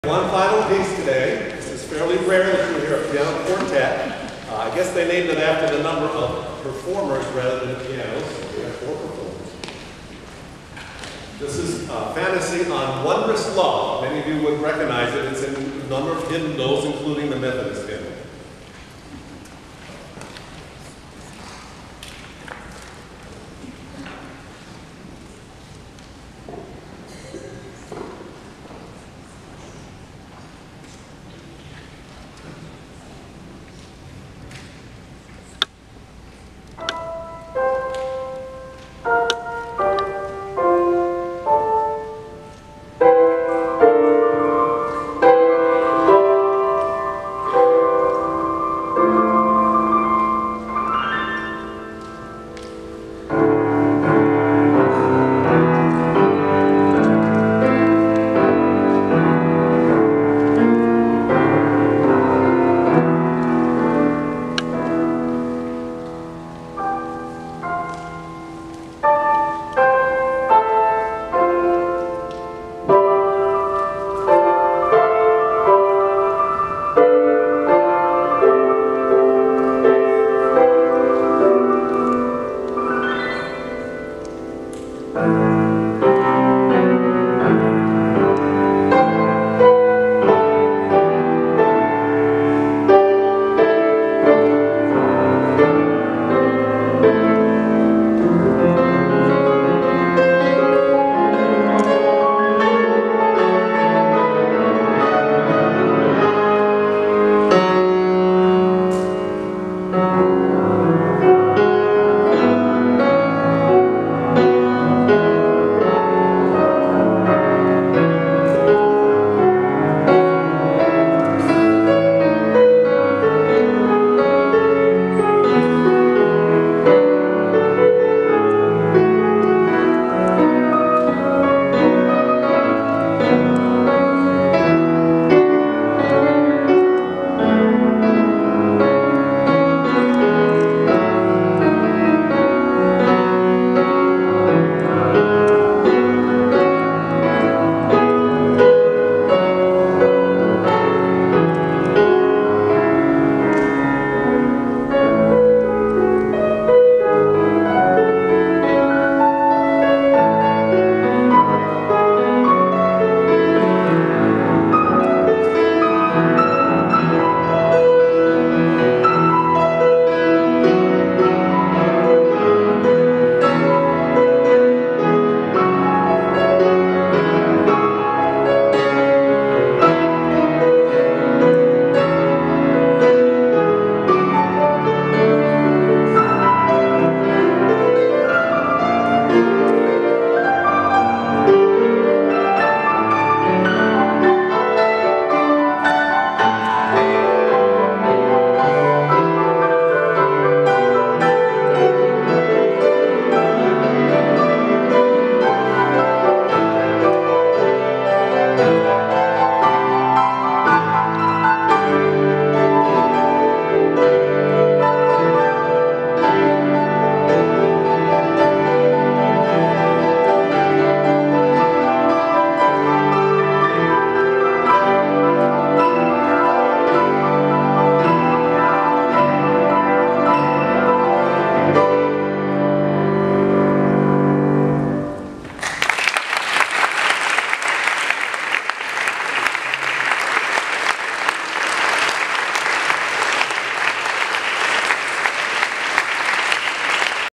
One final piece today. This is fairly rare that you hear a piano quartet. I guess they named it after the number of performers rather than pianos. So we have 4 performers. This is Fantasy on Wondrous Love. Many of you would recognize it. It's in a number of hidden notes, including the Methodist hymn.